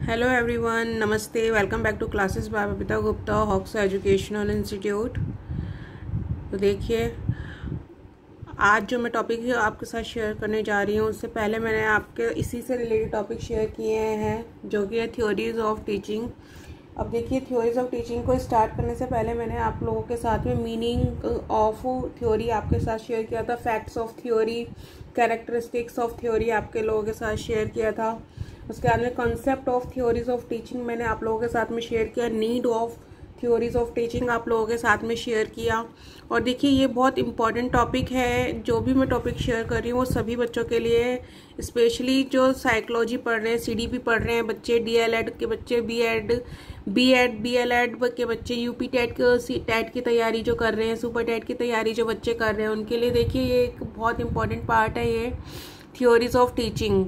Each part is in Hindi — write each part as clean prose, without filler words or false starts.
हेलो एवरीवन, नमस्ते। Welcome back to classes by Babita Gupta, Hawks educational institute. तो देखिए, आज जो मैं टॉपिक आपके साथ शेयर करने जा रही हूँ, उससे पहले मैंने आपके इसी से रिलेटेड टॉपिक शेयर किए हैं जो कि है थ्योरीज ऑफ टीचिंग। अब देखिए, थ्योरीज ऑफ टीचिंग को स्टार्ट करने से पहले मैंने आप लोगों के साथ में मीनिंग ऑफ थ्योरी आपके साथ शेयर किया था, facts of theory, characteristics of theory आपके लोगों के साथ शेयर किया था। उसके बाद में concept of theories of teaching मैंने आप लोगों के साथ में शेयर किया, need of theories of teaching आप लोगों के साथ में शेयर किया। और देखिए, ये बहुत इंपॉर्टेंट टॉपिक है। जो भी मैं टॉपिक शेयर कर रही हूँ वो सभी बच्चों के लिए, स्पेशली जो साइकोलॉजी पढ़ रहे हैं, सीडीपी पढ़ रहे हैं बच्चे, डीएलएड के बच्चे, बीएलएड के बच्चे, यूपी टेट की तैयारी जो कर रहे हैं, सुपर टेट की तैयारी जो बच्चे कर रहे हैं, उनके लिए देखिए ये एक बहुत इंपॉर्टेंट पार्ट है ये theories of teaching.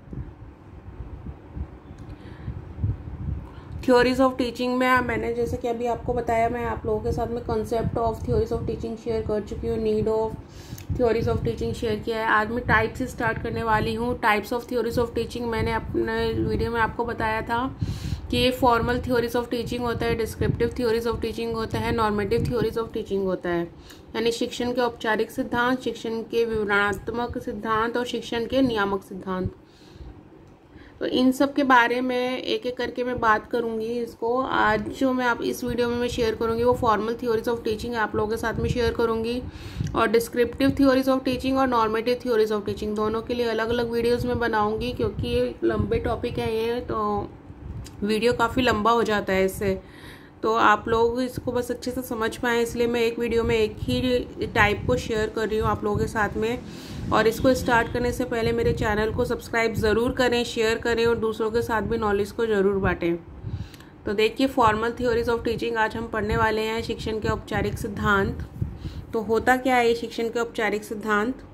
Theories of teaching में मैंने जैसे कि अभी आपको बताया, मैं आप लोगों के साथ में concept of theories of teaching share कर चुकी हूँ, need of theories of teaching share किया है। आज मैं टाइप से स्टार्ट करने वाली हूँ। Types of theories of teaching मैंने अपने वीडियो में आपको बताया था कि ये फॉर्मल थ्योरीज ऑफ टीचिंग होता है, डिस्क्रिप्टिव थ्योरीज ऑफ टीचिंग होता है, नॉर्मेटिव थ्योरीज ऑफ टीचिंग होता है। यानी शिक्षण के औपचारिक सिद्धांत, शिक्षण के विवरणात्मक सिद्धांत और शिक्षण के नियामक सिद्धांत। तो इन सब के बारे में एक एक करके मैं बात करूंगी। इसको आज जो मैं आप इस वीडियो में मैं शेयर करूंगी वो फॉर्मल थ्योरीज ऑफ टीचिंग आप लोगों के साथ में शेयर करूंगी, और डिस्क्रिप्टिव थ्योरीज ऑफ टीचिंग और नॉर्मेटिव थ्योरीज ऑफ टीचिंग दोनों के लिए अलग अलग वीडियोस में बनाऊंगी, क्योंकि ये लंबे टॉपिक है ये, तो वीडियो काफ़ी लंबा हो जाता है इससे। तो आप लोग इसको बस अच्छे से समझ पाएँ, इसलिए मैं एक वीडियो में एक ही टाइप को शेयर कर रही हूँ आप लोगों के साथ में। और इसको स्टार्ट करने से पहले मेरे चैनल को सब्सक्राइब ज़रूर करें, शेयर करें और दूसरों के साथ भी नॉलेज को ज़रूर बांटें। तो देखिए, फॉर्मल थ्योरीज ऑफ टीचिंग आज हम पढ़ने वाले हैं, शिक्षण के औपचारिक सिद्धांत। तो होता क्या है ये शिक्षण के औपचारिक सिद्धांत?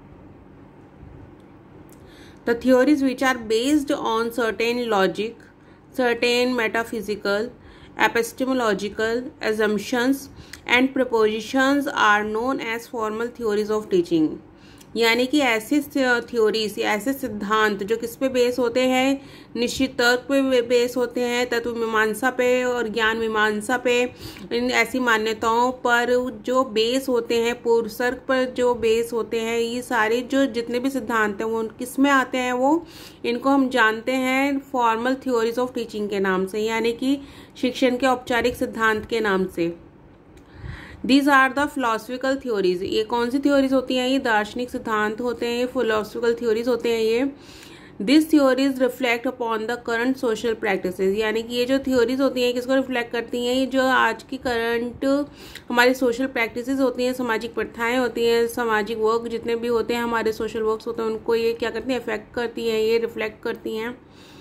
The theories which are based on certain logic, certain metaphysical, epistemological assumptions and propositions are known as formal theories of teaching। यानी कि ऐसे थ्योरीज या ऐसे सिद्धांत जो किस पे बेस होते हैं, निश्चित तर्क पे बेस होते हैं, तत्व मीमांसा पे और ज्ञान मीमांसा पे, इन ऐसी मान्यताओं पर जो बेस होते हैं, पूर्वसर्ग पर जो बेस होते हैं, ये सारे जो जितने भी सिद्धांत हैं वो किस में आते हैं, वो इनको हम जानते हैं फॉर्मल थ्योरीज ऑफ टीचिंग के नाम से, यानी कि शिक्षण के औपचारिक सिद्धांत के नाम से। These are the philosophical theories. ये कौन सी थ्योरीज होती हैं? ये दार्शनिक सिद्धांत होते हैं, ये फिलोसफिकल थ्योरीज होते हैं ये। This theories reflect upon the current social practices. यानी कि ये जो थ्योरीज होती हैं किसको रिफ्लेक्ट करती हैं? ये जो आज की करंट हमारी सोशल प्रैक्टिसेस होती हैं, सामाजिक प्रथाएं होती हैं, सामाजिक वर्क जितने भी होते हैं, हमारे सोशल वर्क्स होते हैं, उनको ये क्या करती हैं? इफेक्ट करती हैं, ये रिफ्लेक्ट करती हैं।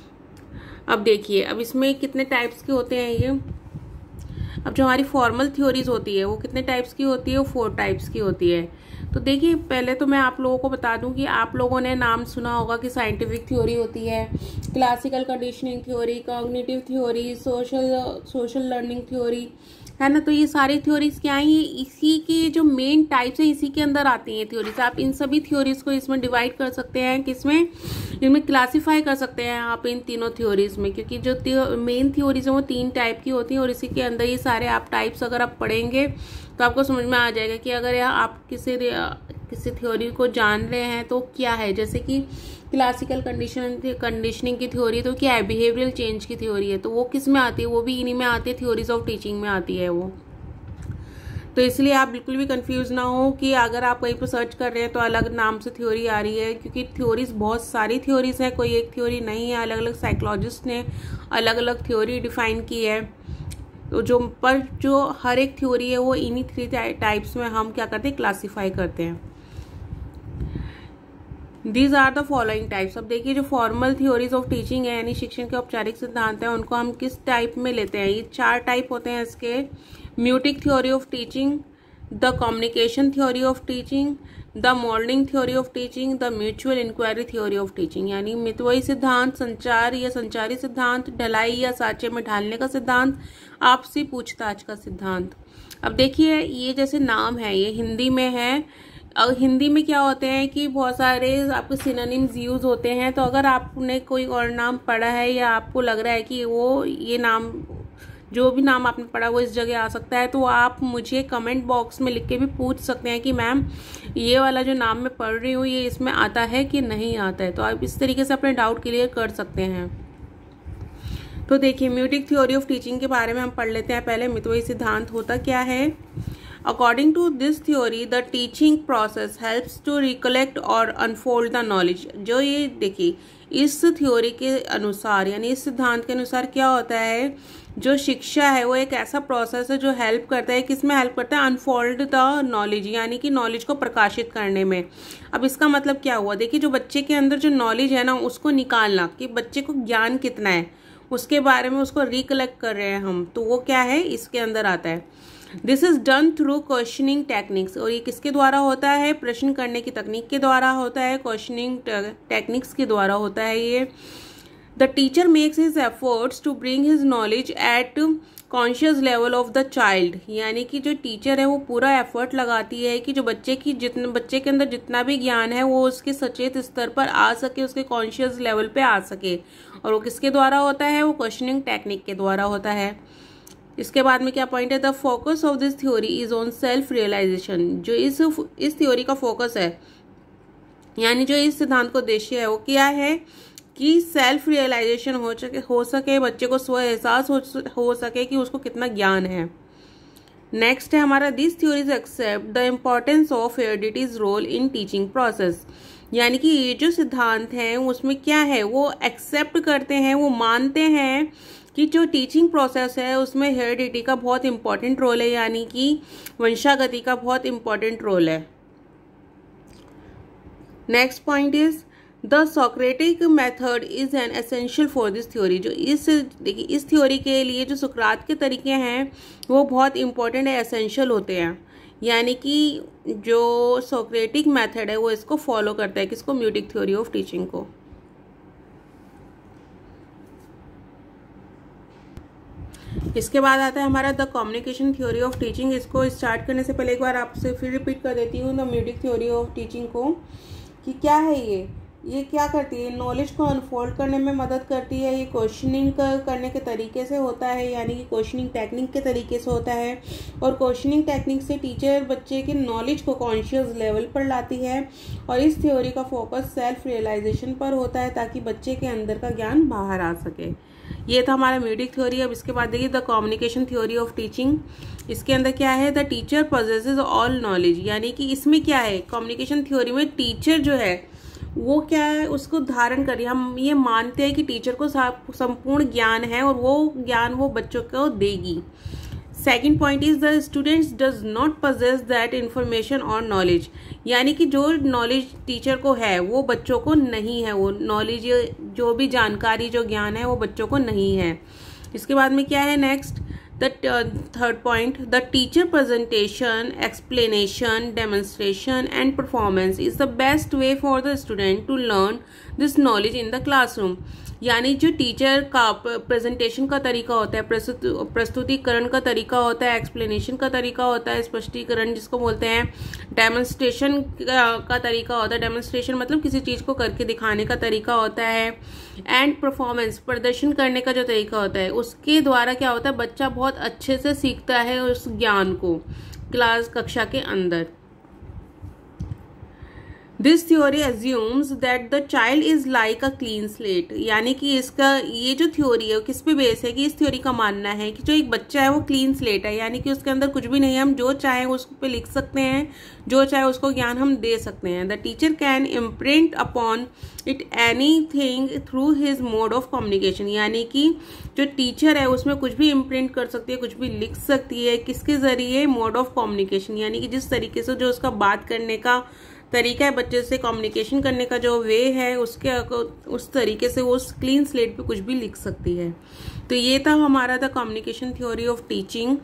अब देखिए, अब इसमें कितने टाइप्स के होते हैं ये। अब जो हमारी फॉर्मल थ्योरीज होती है वो कितने टाइप्स की होती है? वो 4 टाइप्स की होती है। तो देखिए, पहले तो मैं आप लोगों को बता दूं कि आप लोगों ने नाम सुना होगा कि साइंटिफिक थ्योरी होती है, classical conditioning theory, cognitive theory, social learning theory, है ना। तो ये सारी थ्योरीज क्या है? ये इसी की जो मेन टाइप्स है इसी के अंदर आती हैं थ्योरीज। आप इन सभी थ्योरीज को इसमें डिवाइड कर सकते हैं, किसमें? इनमें क्लासीफाई कर सकते हैं आप इन तीनों थ्योरीज में, क्योंकि जो मेन थ्योरीज है वो 3 टाइप की होती हैं, और इसी के अंदर ये सारे आप टाइप्स अगर आप पढ़ेंगे तो आपको समझ में आ जाएगा कि अगर आप किसी थ्योरी को जान रहे हैं तो क्या है। जैसे कि क्लासिकल कंडीशनिंग की थ्योरी तो क्या है? बिहेवियरल चेंज की थ्योरी है, तो वो किस में आती है? वो भी इन्हीं में आती है, थ्योरीज ऑफ टीचिंग में आती है वो। तो इसलिए आप बिल्कुल भी कंफ्यूज ना हो कि अगर आप कहीं पर सर्च कर रहे हैं तो अलग नाम से थ्योरी आ रही है, क्योंकि थ्योरीज बहुत सारी थ्योरीज है, कोई एक थ्योरी नहीं है। अलग अलग साइकोलॉजिस्ट ने अलग अलग थ्योरी डिफाइन की है। तो जो हर एक थ्योरी है वो इन्हीं 3 टाइप्स में हम क्या करते हैं? क्लासीफाई करते हैं। These are the following types. अब देखिए, जो फॉर्मल थ्योरीज ऑफ टीचिंग है यानी शिक्षण के औपचारिक सिद्धांत है, उनको हम किस टाइप में लेते हैं? ये 4 टाइप होते हैं इसके। Maieutic theory of teaching, the communication theory of teaching, the modelling theory of teaching, the mutual inquiry theory of teaching. यानी मितव्ययी सिद्धांत, संचार या संचारी सिद्धांत, ढलाई या साँचे में ढालने का सिद्धांत, आपसी पूछताछ का सिद्धांत। अब देखिए, ये जैसे नाम है ये हिंदी में है हिंदी में क्या होते हैं कि बहुत सारे आपके सिनोनिम्स यूज होते हैं। तो अगर आपने कोई और नाम पढ़ा है या आपको लग रहा है कि वो ये नाम, जो भी नाम आपने पढ़ा वो इस जगह आ सकता है, तो आप मुझे कमेंट बॉक्स में लिख के भी पूछ सकते हैं कि मैम ये वाला जो नाम मैं पढ़ रही हूँ ये इसमें आता है कि नहीं आता है। तो आप इस तरीके से अपने डाउट क्लियर कर सकते हैं। तो देखिए, म्यूटिक थ्योरी ऑफ टीचिंग के बारे में हम पढ़ लेते हैं। पहले मितव्ययी सिद्धांत होता क्या है। According to this theory the teaching process helps to recollect और अनफोल्ड द नॉलेज। जो ये देखिए, इस थ्योरी के अनुसार यानी इस सिद्धांत के अनुसार क्या होता है, जो शिक्षा है वो एक ऐसा प्रोसेस है जो हेल्प करता है, किसमें हेल्प करता है, अनफोल्ड द नॉलेज, यानी कि नॉलेज को प्रकाशित करने में। अब इसका मतलब क्या हुआ, देखिए जो बच्चे के अंदर जो नॉलेज है ना उसको निकालना, कि बच्चे को ज्ञान कितना है उसके बारे में उसको रिकलेक्ट कर रहे हैं हम, तो वो क्या है इसके अंदर आता है। This is done through questioning techniques. और ये किसके द्वारा होता है, प्रश्न करने की तकनीक के द्वारा होता है, क्वेश्चनिंग टेक्निक्स के द्वारा होता है ये। The teacher makes his efforts to bring his knowledge at conscious level of the child, यानी कि जो टीचर है वो पूरा एफर्ट लगाती है कि जो बच्चे के अंदर जितना भी ज्ञान है वो उसके सचेत स्तर पर आ सके, उसके कॉन्शियस लेवल पे आ सके। और वो किसके द्वारा होता है, वो क्वेश्चनिंग टेक्निक के द्वारा होता है। इसके बाद में क्या पॉइंट है, the focus of this theory is on self realisation. जो इस थ्योरी का फोकस है, यानी जो इस सिद्धांत का उद्देश्य है वो क्या है कि सेल्फ रियलाइजेशन हो सके, बच्चे को स्व एहसास हो सके कि उसको कितना ज्ञान है। नेक्स्ट है हमारा, this theories accept the importance of heredity's role in teaching process. यानी कि ये जो सिद्धांत है उसमें क्या है, वो एक्सेप्ट करते हैं, वो मानते हैं कि जो टीचिंग प्रोसेस है उसमें हेरिडिटी का बहुत इंपॉर्टेंट रोल है, यानी कि वंशागति का बहुत इंपॉर्टेंट रोल है। Next point is the Socratic method is an essential for this theory. जो इस थ्योरी के लिए जो सुकरात के तरीके हैं वो बहुत इंपॉर्टेंट है, एसेंशियल होते हैं। यानी कि जो सोक्रेटिक मेथड है वो इसको फॉलो करता है, किसको, म्यूटिक थ्योरी ऑफ टीचिंग को। इसके बाद आता है हमारा the communication theory of teaching. इसको स्टार्ट करने से पहले एक बार आपसे फिर रिपीट कर देती हूँ the maieutic theory of teaching को, कि क्या है ये क्या करती है, नॉलेज को अनफोल्ड करने में मदद करती है। ये क्वेश्चनिंग करने के तरीके से होता है, यानी कि क्वेश्चनिंग टेक्निक के तरीके से होता है। और क्वेश्चनिंग टेक्निक से टीचर बच्चे के नॉलेज को कॉन्शियस लेवल पर लाती है। और इस थ्योरी का फोकस सेल्फ रियलाइजेशन पर होता है, ताकि बच्चे के अंदर का ज्ञान बाहर आ सके। ये था हमारा म्यूटिक थ्योरी। अब इसके बाद देखिए the communication theory of teaching. इसके अंदर क्या है, the teacher possesses all knowledge. यानी कि इसमें क्या है, कम्युनिकेशन थ्योरी में टीचर जो है वो क्या है, उसको धारण करिए, हम ये मानते हैं कि टीचर को संपूर्ण ज्ञान है और वो ज्ञान वो बच्चों को देगी। Second point is the students does not possess that information और नॉलेज। यानी कि जो नॉलेज टीचर को है वो बच्चों को नहीं है, वो नॉलेज जो भी जानकारी जो ज्ञान है वो बच्चों को नहीं है। इसके बाद में क्या है next, the third point, the teacher presentation, explanation, demonstration and performance is the best way for the student to learn this knowledge in the classroom. यानी जो टीचर का प्रेजेंटेशन का तरीका होता है, प्रस्तुतिकरण का तरीका होता है, एक्सप्लेनेशन का तरीका होता है, स्पष्टीकरण जिसको बोलते हैं, डेमोन्स्ट्रेशन का तरीका होता है, डेमोन्स्ट्रेशन मतलब किसी चीज़ को करके दिखाने का तरीका होता है, एंड परफॉर्मेंस प्रदर्शन करने का जो तरीका होता है, उसके द्वारा क्या होता है, बच्चा बहुत अच्छे से सीखता है उस ज्ञान को कक्षा के अंदर। This theory assumes that the child is like a clean slate. यानी कि इसका ये जो थ्योरी है किस पे बेस है, कि इस थ्योरी का मानना है कि जो एक बच्चा है वो क्लीन स्लेट है, यानी कि उसके अंदर कुछ भी नहीं है, हम जो चाहे उस पे लिख सकते हैं, जो चाहे उसको ज्ञान हम दे सकते हैं। The teacher can imprint upon it anything through his mode of communication. यानी कि जो टीचर है उसमें कुछ भी इम्प्रिंट कर सकती है, कुछ भी लिख सकती है, किसके जरिए, मोड ऑफ कम्युनिकेशन, यानी कि जिस तरीके से जो उसका बात करने का तरीका है, बच्चे से कम्युनिकेशन करने का जो वे है उस तरीके से वो उस क्लीन स्लेट पे कुछ भी लिख सकती है। तो ये था हमारा था कम्युनिकेशन थ्योरी ऑफ टीचिंग।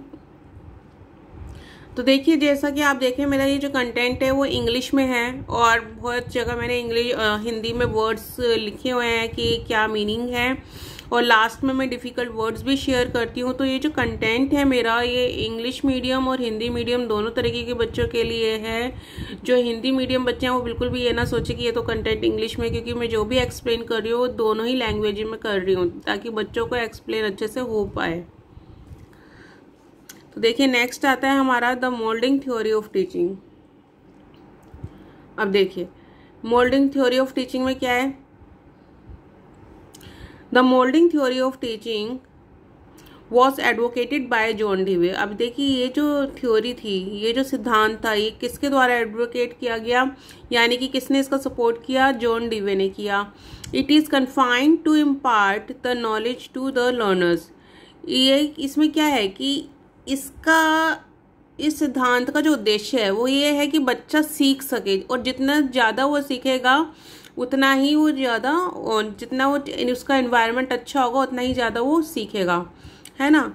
तो देखिए जैसा कि आप देखें मेरा ये जो कंटेंट है वो इंग्लिश में है और बहुत जगह मैंने हिंदी में वर्ड्स लिखे हुए हैं कि क्या मीनिंग है, और लास्ट में मैं डिफ़िकल्ट वर्ड्स भी शेयर करती हूँ। तो ये जो कंटेंट है मेरा, ये इंग्लिश मीडियम और हिंदी मीडियम दोनों तरीके के बच्चों के लिए है। जो हिंदी मीडियम बच्चे हैं वो बिल्कुल भी ये ना सोचे कि ये तो कंटेंट इंग्लिश में, क्योंकि मैं जो भी एक्सप्लेन कर रही हूँ दोनों ही लैंग्वेज में कर रही हूँ ताकि बच्चों को एक्सप्लेन अच्छे से हो पाए। तो देखिए नेक्स्ट आता है हमारा the moulding theory of teaching. अब देखिए मोल्डिंग थ्योरी ऑफ टीचिंग में क्या है। The moulding theory of teaching was advocated by John Dewey. अब देखिए ये जो थ्योरी थी, ये जो सिद्धांत था, ये किसके द्वारा एडवोकेट किया गया, यानी कि किसने इसका सपोर्ट किया, जॉन डीवे ने किया। It is confined to impart the knowledge to the learners. ये इसमें क्या है कि इस सिद्धांत का जो उद्देश्य है वो ये है कि बच्चा सीख सके, और जितना ज़्यादा वो सीखेगा उतना ही वो ज़्यादा, और जितना वो उसका एनवायरनमेंट अच्छा होगा उतना ही ज़्यादा वो सीखेगा, है ना।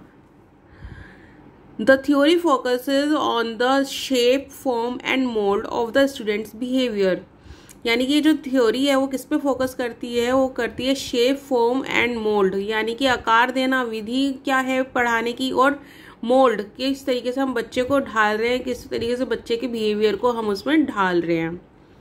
The theory focuses on the shape, form and mould of the students behaviour. यानी कि ये जो थ्योरी है वो किस पे फोकस करती है, वो करती है शेप, फॉर्म एंड मोल्ड, यानी कि आकार देना, विधि क्या है पढ़ाने की, और मोल्ड किस तरीके से हम बच्चे को ढाल रहे हैं, किस तरीके से बच्चे के बिहेवियर को हम उसमें ढाल रहे हैं।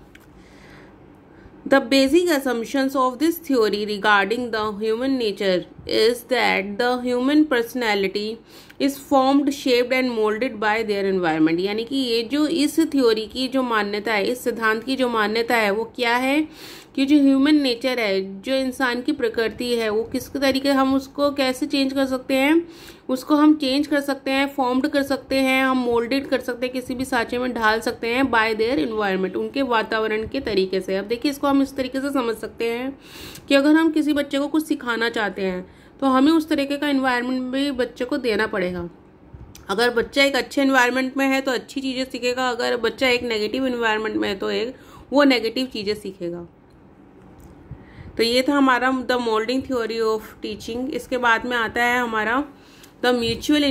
The basic assumptions of this theory regarding the human nature is that the human personality is formed, shaped and molded by their environment। यानी कि ये जो इस थ्योरी की जो मान्यता है, इस सिद्धांत की जो मान्यता है वो क्या है कि जो ह्यूमन नेचर है, जो इंसान की प्रकृति है, वो किस तरीके हम उसको कैसे चेंज कर सकते हैं, उसको हम चेंज कर सकते हैं, फॉर्म्ड कर सकते हैं, हम मोल्डेड कर सकते हैं, किसी भी सांचे में ढाल सकते हैं बाय देयर एनवायरनमेंट, उनके वातावरण के तरीके से। अब देखिए इसको हम इस तरीके से समझ सकते हैं कि अगर हम किसी बच्चे को कुछ सिखाना चाहते हैं तो हमें उस तरीके का एनवायरनमेंट भी बच्चे को देना पड़ेगा। अगर बच्चा एक अच्छे एनवायरनमेंट में है तो अच्छी चीज़ें सीखेगा, अगर बच्चा एक नेगेटिव एनवायरनमेंट में है तो वो नेगेटिव चीज़ें सीखेगा। तो ये था हमारा the moulding theory of teaching. इसके बाद में आता है हमारा द म्यूचुअल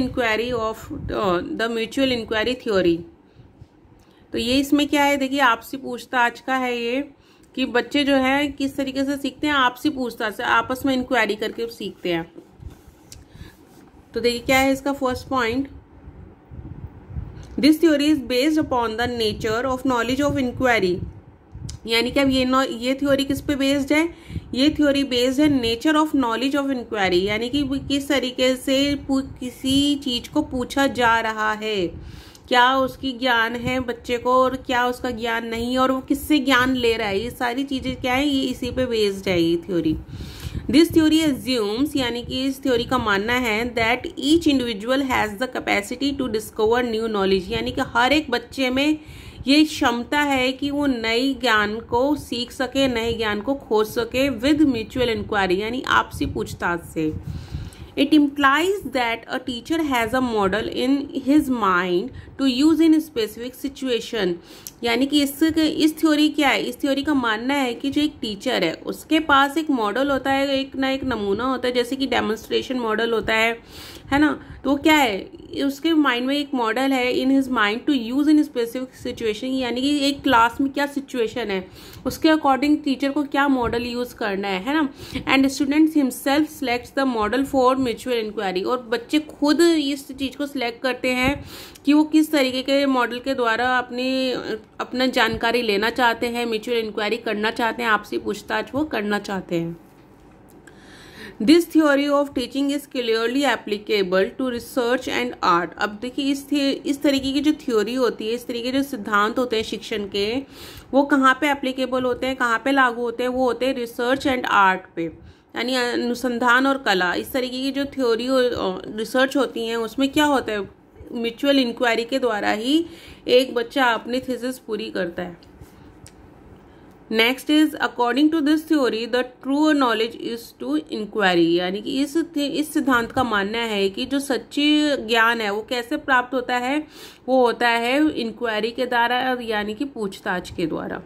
इंक्वायरी थ्योरी। तो ये इसमें क्या है, देखिए आपसी पूछताछ का है ये, कि बच्चे जो है किस तरीके से सीखते हैं, आपसी पूछताछ से, आपस में इंक्वायरी करके सीखते हैं। तो देखिए क्या है इसका first point, this theory is based upon the nature of knowledge of inquiry. यानी कि अब ये थ्योरी किस पे बेस्ड है, ये थ्योरी बेस्ड है nature of knowledge of inquiry, यानी कि किस तरीके से किसी चीज को पूछा जा रहा है, क्या उसकी ज्ञान है बच्चे को और क्या उसका ज्ञान नहीं, और वो किससे ज्ञान ले रहा है, ये सारी चीजें क्या है, ये इसी पे बेस्ड है ये थ्योरी। दिस थ्योरी एज्यूम्स, यानी कि इस थ्योरी का मानना है that each individual has the capacity to discover new knowledge. यानी कि हर एक बच्चे में ये क्षमता है कि वो नई ज्ञान को सीख सके, नए ज्ञान को खोज सके विद म्यूचुअल इंक्वायरी, यानी आपसी पूछताछ से। It implies that a teacher has a model in his mind to use in specific situation। यानी कि इस थ्योरी क्या है, इस थ्योरी का मानना है कि जो एक टीचर है उसके पास एक मॉडल होता है, एक नमूना होता है, जैसे कि डेमोन्स्ट्रेशन मॉडल होता है ना। तो वो क्या है, उसके माइंड में एक मॉडल है in his mind to use in specific situation, यानी कि एक क्लास में क्या सिचुएशन है उसके अकॉर्डिंग टीचर को क्या मॉडल यूज करना है ना। And students himself selects the model for mutual inquiry, और बच्चे खुद इस चीज को सिलेक्ट करते हैं कि वो किस तरीके के मॉडल के द्वारा अपना जानकारी लेना चाहते हैं, म्यूचुअल इंक्वायरी करना चाहते हैं, आपसी पूछताछ वो करना चाहते हैं। This theory of teaching is clearly applicable to research and art. अब देखिए इस तरीके की जो थ्योरी होती है, इस तरीके के जो सिद्धांत होते हैं शिक्षण के, वो कहाँ पे एप्लीकेबल होते हैं, कहाँ पे लागू होते हैं, वो होते हैं रिसर्च एंड आर्ट पे, यानी अनुसंधान और कला। इस तरीके की जो थ्योरी रिसर्च होती हैं उसमें क्या होता है, म्यूचुअल इंक्वायरी के द्वारा ही एक बच्चा अपनी थीसिस पूरी करता है। Next is according to this theory the true knowledge is to inquiry, यानी कि इस सिद्धांत का मानना है कि जो सच्ची ज्ञान है वो कैसे प्राप्त होता है, वो होता है इंक्वायरी के द्वारा, यानी कि पूछताछ के द्वारा।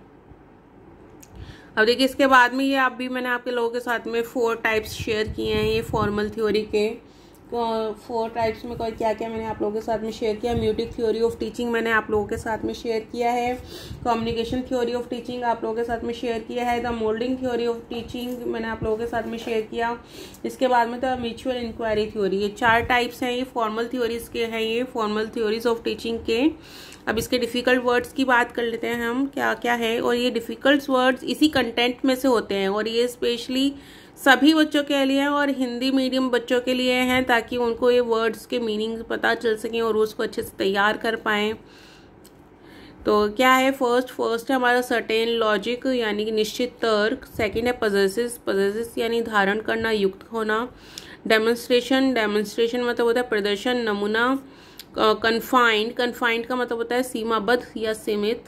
अब देखिए इसके बाद में ये मैंने आपके लोगों के साथ में 4 टाइप्स शेयर किए हैं ये फॉर्मल थ्योरी के, 4 टाइप्स में क्या क्या मैंने आप लोगों के साथ में शेयर किया। म्यूटिक थ्योरी ऑफ टीचिंग मैंने आप लोगों के साथ में शेयर किया है। कम्युनिकेशन थ्योरी ऑफ टीचिंग आप लोगों के साथ में शेयर किया है। The moulding theory of teaching मैंने आप लोगों के साथ में शेयर किया। इसके बाद में द म्यूचुअल इंक्वायरी थ्योरी। ये 4 टाइप्स हैं, ये फॉर्मल थ्योरीज के हैं, ये फॉर्मल थ्योरीज ऑफ टीचिंग के। अब इसके डिफ़िकल्ट वर्ड्स की बात कर लेते हैं हम, क्या क्या है। और ये डिफ़िकल्ट वर्ड्स इसी कंटेंट में से होते हैं, और ये स्पेशली सभी बच्चों के लिए हैं और हिंदी मीडियम बच्चों के लिए हैं, ताकि उनको ये वर्ड्स के मीनिंग पता चल सकें और उसको अच्छे से तैयार कर पाएँ। तो क्या है, फर्स्ट है हमारा सर्टेन लॉजिक यानी कि निश्चित तर्क। सेकंड है पजेसिस यानी धारण करना, युक्त होना। डेमोन्स्ट्रेशन मतलब होता है प्रदर्शन, नमूना। कन्फाइंड का मतलब होता है सीमाबद्ध या सीमित।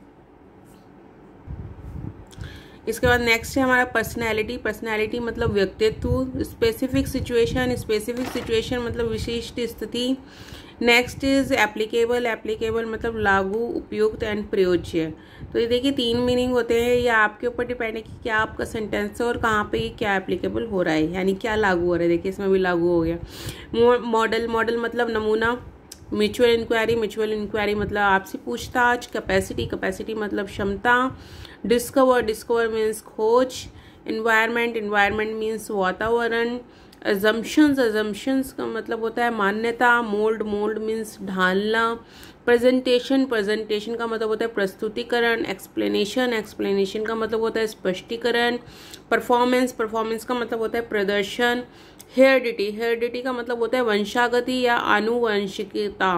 इसके बाद नेक्स्ट है हमारा पर्सनैलिटी मतलब व्यक्तित्व। स्पेसिफिक सिचुएशन मतलब विशिष्ट स्थिति। नेक्स्ट इज एप्लीकेबल मतलब लागू, उपयुक्त एंड प्रयोज्य। तो ये देखिए 3 मीनिंग होते हैं, ये आपके ऊपर डिपेंड है कि क्या आपका सेंटेंस है और कहाँ पे क्या एप्लीकेबल हो रहा है, यानी क्या लागू हो रहा है। देखिए इसमें भी लागू हो गया। मॉडल मतलब नमूना। म्यूचुअल इंक्वायरी मतलब आपसी पूछताछ। कैपेसिटी मतलब क्षमता। डिस्कवर मीन्स खोज। एनवायरनमेंट मीन्स वातावरण। अजम्पशंस का मतलब होता है मान्यता। मोल्ड मीन्स ढालना। प्रेजेंटेशन का मतलब होता है प्रस्तुतिकरण। एक्सप्लेनेशन का मतलब होता है स्पष्टीकरण। परफॉर्मेंस का मतलब होता है प्रदर्शन। हेरिडिटी का मतलब होता है वंशागति या आनुवंशिकता।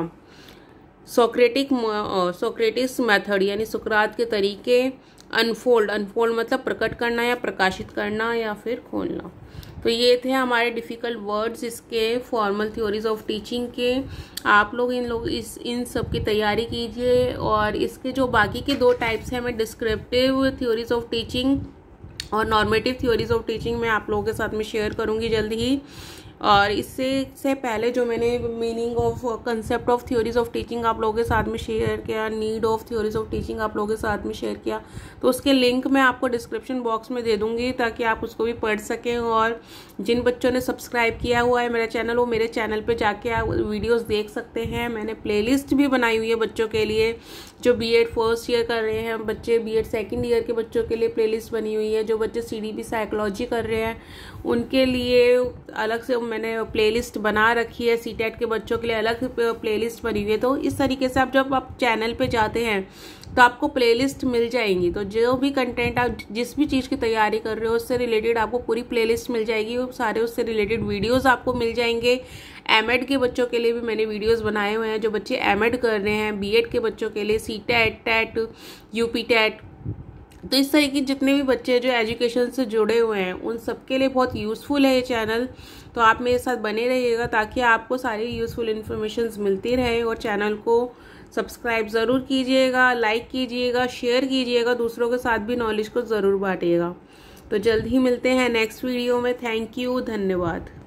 सोक्रेटिस मेथड यानी सुकरात के तरीके। अनफोल्ड मतलब प्रकट करना या प्रकाशित करना या फिर खोलना। तो ये थे हमारे डिफ़िकल्ट वर्ड्स इसके फॉर्मल थ्योरीज ऑफ टीचिंग के। आप लोग इन सब की तैयारी कीजिए। और इसके जो बाकी के 2 टाइप्स हैं, मैं डिस्क्रिप्टिव थ्योरीज ऑफ टीचिंग और नॉर्मेटिव थ्योरीज ऑफ टीचिंग में आप लोगों के साथ में शेयर करूंगी जल्द ही। और इससे पहले जो मैंने meaning of concept of theories of teaching आप लोगों के साथ में शेयर किया, need of theories of teaching आप लोगों के साथ में शेयर किया, तो उसके लिंक मैं आपको डिस्क्रिप्शन बॉक्स में दे दूंगी, ताकि आप उसको भी पढ़ सकें। और जिन बच्चों ने सब्सक्राइब किया हुआ है मेरा चैनल, वो मेरे चैनल पे जाके आप वीडियोस देख सकते हैं। मैंने प्लेलिस्ट भी बनाई हुई है बच्चों के लिए, जो बीएड फर्स्ट ईयर कर रहे हैं बच्चे, बीएड सेकंड ईयर के बच्चों के लिए प्लेलिस्ट बनी हुई है, जो बच्चे सीडीपी साइकोलॉजी कर रहे हैं उनके लिए अलग से मैंने प्लेलिस्ट बना रखी है। सीटेट के बच्चों के लिए अलग प्लेलिस्ट बनी हुई है। तो इस तरीके से जब आप चैनल पे जाते हैं तो आपको प्लेलिस्ट मिल जाएंगी। तो जो भी कंटेंट आप जिस भी चीज़ की तैयारी कर रहे हो उससे रिलेटेड आपको पूरी प्लेलिस्ट मिल जाएगी, सारे उससे रिलेटेड वीडियोस आपको मिल जाएंगे। एमएड के बच्चों के लिए भी मैंने वीडियोस बनाए हुए हैं, जो बच्चे एमएड कर रहे हैं। बीएड के बच्चों के लिए सीटेट, टेट, यूपी टेट, तो इस तरह के जितने भी बच्चे जो एजुकेशन से जुड़े हुए हैं उन सबके लिए बहुत यूज़फुल है ये चैनल। तो आप मेरे साथ बने रहिएगा ताकि आपको सारी यूज़फुल इन्फॉर्मेशन मिलती रहे। और चैनल को सब्सक्राइब ज़रूर कीजिएगा, लाइक कीजिएगा, शेयर कीजिएगा, दूसरों के साथ भी नॉलेज को ज़रूर बांटिएगा। तो जल्द ही मिलते हैं नेक्स्ट वीडियो में। थैंक यू, धन्यवाद।